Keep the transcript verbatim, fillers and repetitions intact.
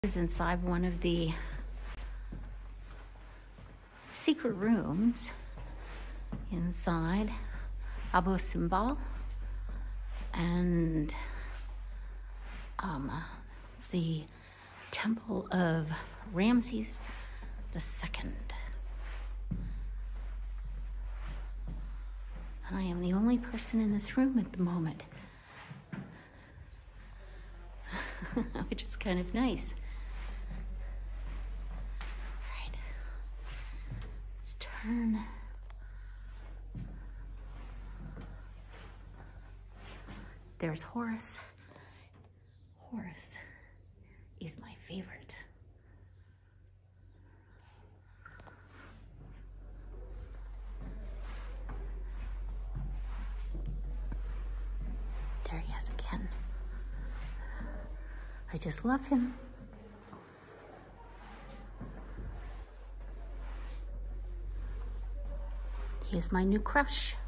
Is inside one of the secret rooms inside Abu Simbel and um, the Temple of Ramses the Second. And I am the only person in this room at the moment, which is kind of nice. Turn. There's Horus. Horus is my favorite. There he is again. I just love him. He is my new crush.